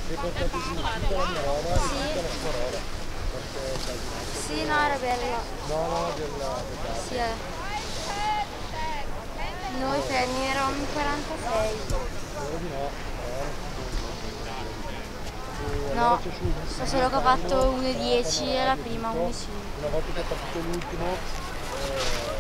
E portate giù tutta la mia roba e Sì, tutta la sua roba. Perché sai sì, no, era bella. no, no, del Sì, gatto. noi femmine eravamo in 46. Spero di no. E allora No, c'è su so il solo che ho meccanico, fatto telefono, 1,10 e la radio, prima tutto. 1,5. Una volta che è partito l'ultimo,